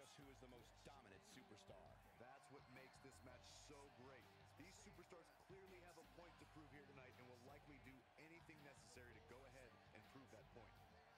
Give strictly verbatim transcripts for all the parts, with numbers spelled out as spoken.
just who is the most dominant superstar. That's what makes this match so great. These superstars clearly have a point to prove here tonight and will likely do anything necessary to go ahead and prove that point.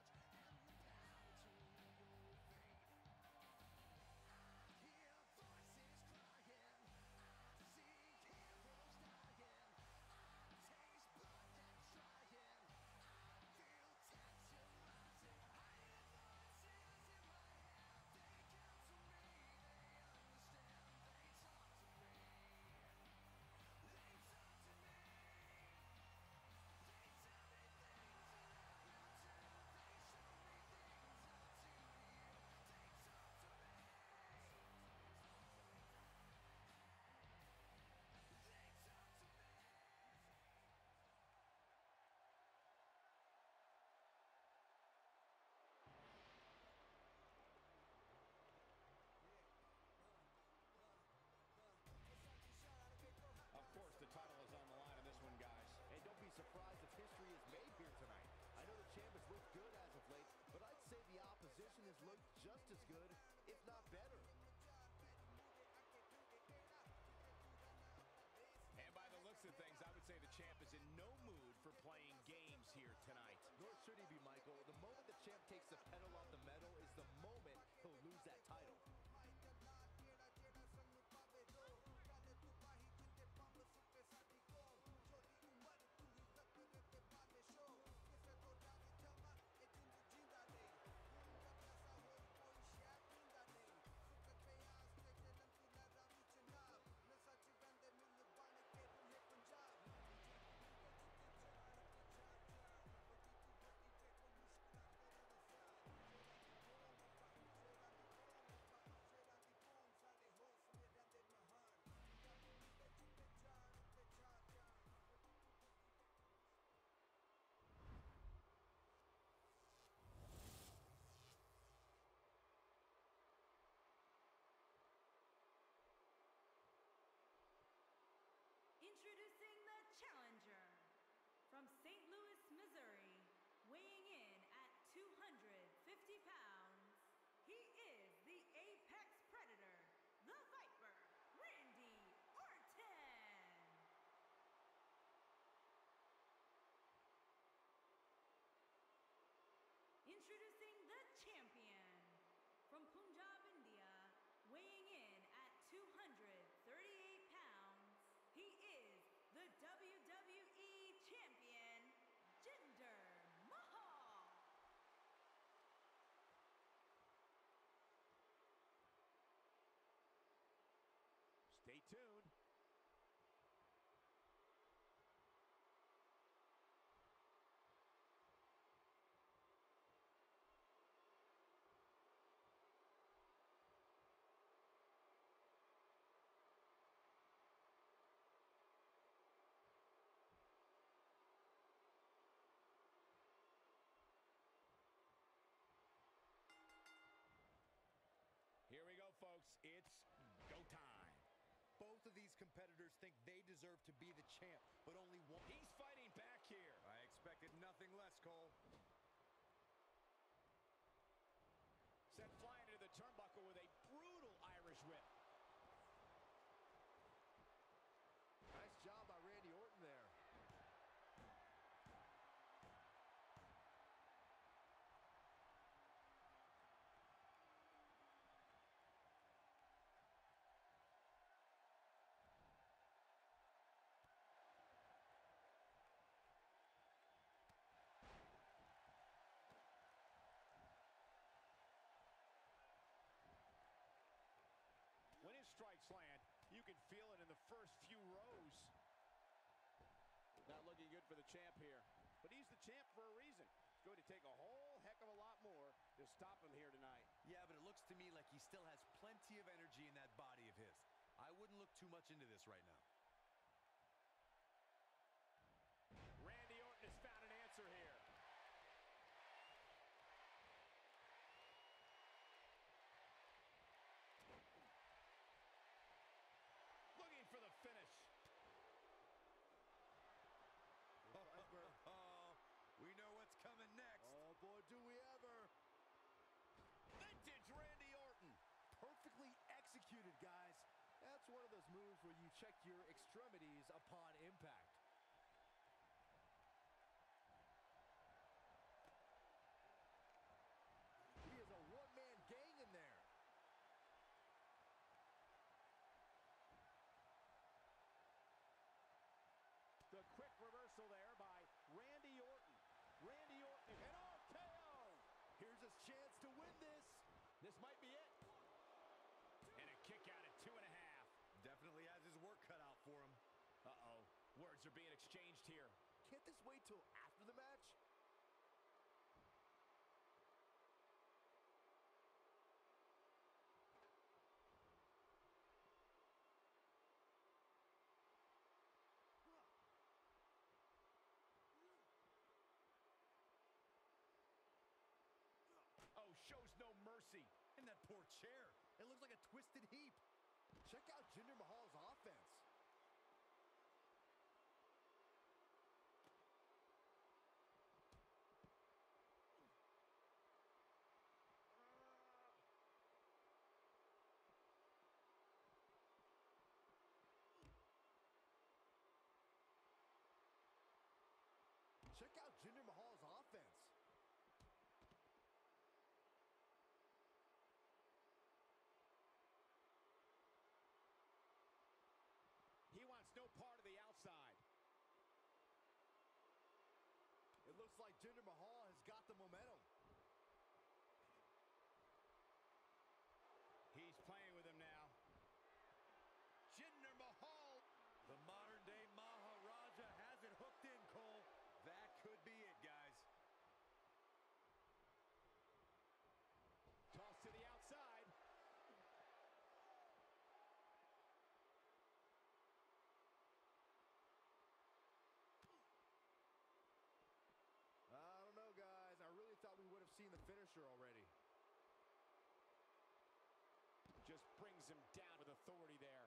Of course, the title is on the line in this one, guys. And don't be surprised if history is made here tonight. I know the champ has looked good as of late, but I'd say the opposition has looked just as good, if not better. And by the looks of things, I would say the champ is in no mood for playing games here tonight. Nor should he be, Michael. The moment the champ takes the pedal off the metal is the moment he'll lose that title. Introducing the challenger from Saint Louis, Missouri, weighing in at two hundred fifty pounds, he is the Apex Predator, the Viper, Randy Orton. Introducing the champion from Punjab, India, weighing in at two hundred thirty-eight pounds, he is the W W E Champion, Jinder Mahal. Stay tuned. Here we go, folks. It's go time. Both of these competitors think they deserve to be the champ, but only one. He's fighting back here. I expected nothing less, Cole. Sent flying into the turnbuckle with a brutal Irish whip. Nice job by Randy Orton there. When his strikes land, you can feel it in the first few rows. Not looking good for the champ here, but he's the champ for a reason. It's going to take a whole heck of a lot more to stop him here tonight. Yeah, but it looks to me like he still has plenty of energy in that body of his. I wouldn't look too much into this right now. Randy Orton has found an answer here. Looking for the finish. Oh, oh, we know what's coming next. Oh, boy, do we ever. Vintage Randy Orton. where you check your extremities upon impact. He is a one-man gang in there. The quick reversal there by Randy Orton. Randy Orton, an R K O. Here's his chance to win this. This might be it. And a kick out at two and a half. Definitely has his work cut out for him. Uh-oh. Words are being exchanged here. Can't this wait till after the match? Oh, shows no mercy. In that poor chair. It looks like a twisted heap. Check out Jinder Mahal's offense. Check out Jinder Mahal's offense. He wants no part of the outside. It looks like Jinder Mahal has got the momentum. He's playing with him now. Jinder Mahal. The modern-day Maharaja has it hooked in, Cole. That could be it, guys. Toss to the outside. I don't know, guys. I really thought we would have seen the finisher already. Just brings him down with authority there.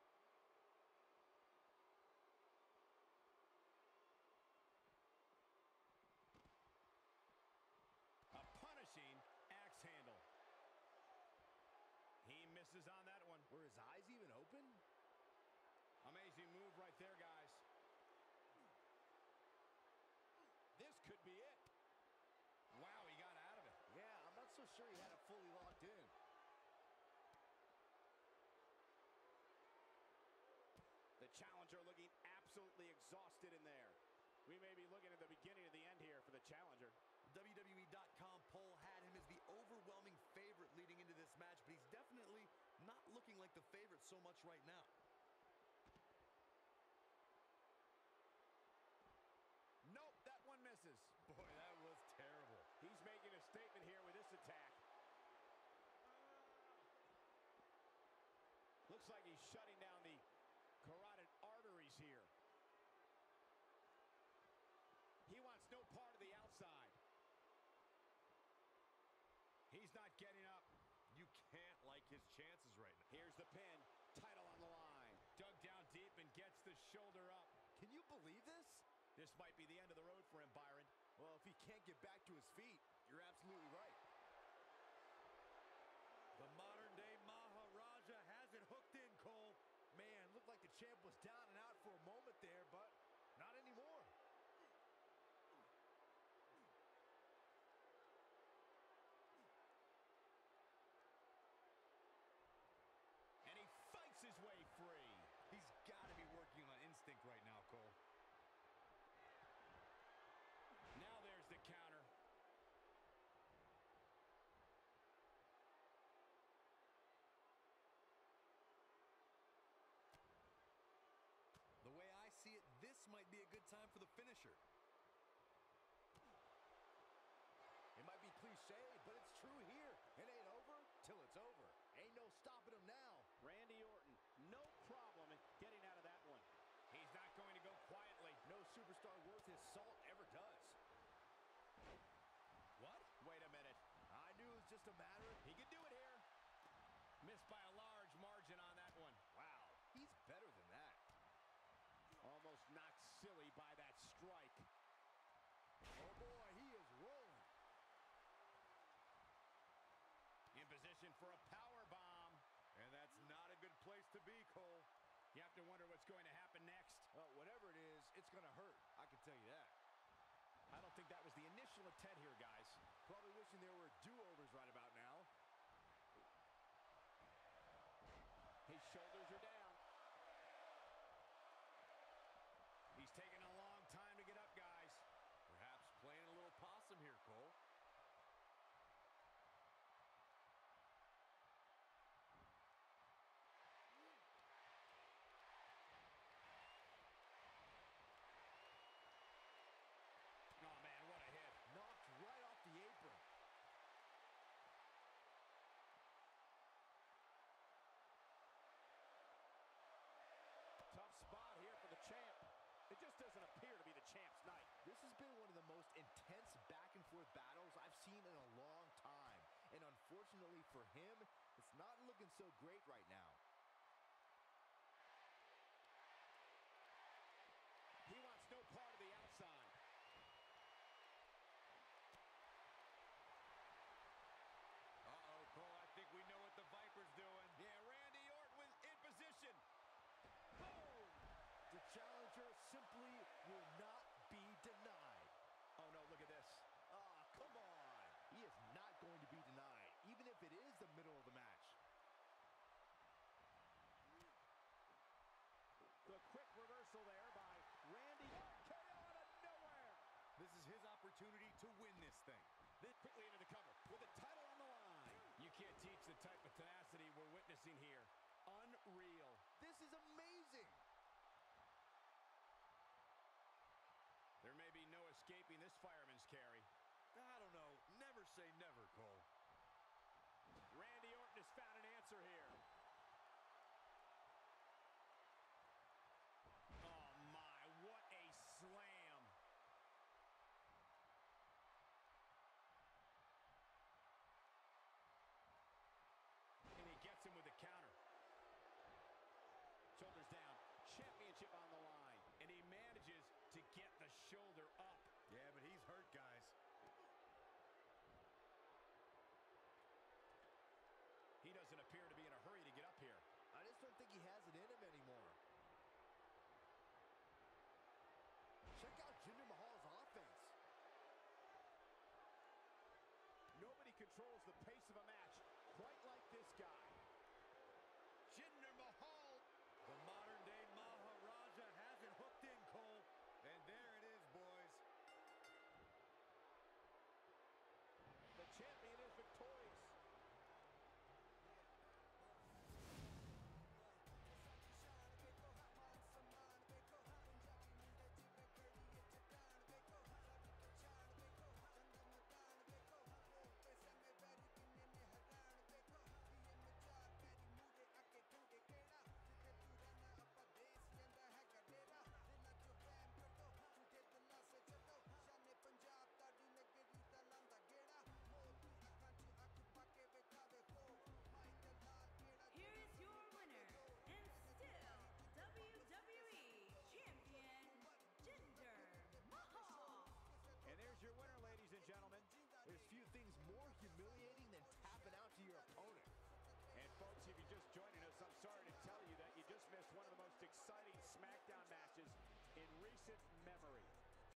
A punishing axe handle. He misses on that one. Were his eyes even open? Amazing move right there, guys. This could be it. Wow, he got out of it. Yeah, I'm not so sure he had it fully locked in. The challenger looking absolutely exhausted in there. We may be looking at the beginning of the end here for the challenger. W W E dot com poll had him as the overwhelming favorite leading into this match, but he's definitely not looking like the favorite so much right now. Nope, that one misses. Boy, that was terrible. He's making a statement here with this attack. Looks like he's shutting down the carotid arteries here. He wants no part of the outside. He's not getting up. You can't like his chances right now. Here's the pin. Title on the line. Dug down deep and gets the shoulder up. Can you believe this? This might be the end of the road for him, Byron. Well, if he can't get back to his feet, you're absolutely right. The modern-day Maharaja has it hooked in, Cole. Man, looked like the champ was down and out for a moment there, but not anymore. And he fights his way free. He's got to be working on instinct right now, Cole. Now there's the counter. The way I see it, this might be a good time for the finisher. It might be cliche, but it's true here. It ain't over till it's over. Ain't no stopping him now. Randy Orton, no problem in getting out of that one. He's not going to go quietly. No superstar worth his salt ever does. What? Wait a minute. I knew it was just a matter of... He could do it here. Missed by a large margin on that one. Wow, he's better than that. Almost knocked silly by that strike. Oh boy, he is rolling. In position for a power bomb. And that's not a good place to be, Cole. You have to wonder what's going to happen next. Well, whatever it is, it's going to hurt. I can tell you that. I don't think that was the initial intent here, guys. Probably wishing there were do-overs right about now. His shoulders are down. He's taking a long time to get up, guys. Perhaps playing a little possum here, Cole. Oh, man, what a hit. Knocked right off the apron. Tough spot here for the champ. It just doesn't appear to be the champ's night. This has been one of the most intense back-and-forth battles I've seen in a long time. And unfortunately for him, it's not looking so great right now. He wants no part of the outside. Uh-oh, Cole, I think we know what the Viper's doing. Yeah, Randy Orton was in position. Boom! The challenger simply will not be denied. Oh, no, look at this. Ah, come on. He is not going to be denied, even if it is the middle of the match. The quick reversal there by Randy Orton. K O out of nowhere. This is his opportunity to win this thing. Then quickly into the cover with the title on the line. You can't teach the type of tenacity we're witnessing here. Unreal. This is amazing. There may be no escaping this fireman's carry. I don't know. Never say never, Cole. Randy Orton has found an answer here. Oh, my. What a slam. And he gets him with the counter. Shoulders down. Championship on the line. And he manages to get the shoulder up. Yeah, but he's hurt, guys. He doesn't appear to be in a hurry to get up here. I just don't think he has it in him anymore. Check out Jinder Mahal's offense. Nobody controls the pace of a match quite like this guy. Jinder Mahal. The modern-day Maharaja has it hooked in, Cole. And there it is, boys. The champion is victorious. Here is your winner, and still W W E Champion, Jinder Mahal. And there's your winner, ladies and gentlemen. There's few things more humiliating than tapping out to your opponent. And folks, if you're just joining us, I'm sorry to tell you that you just missed one of the most exciting SmackDown matches in recent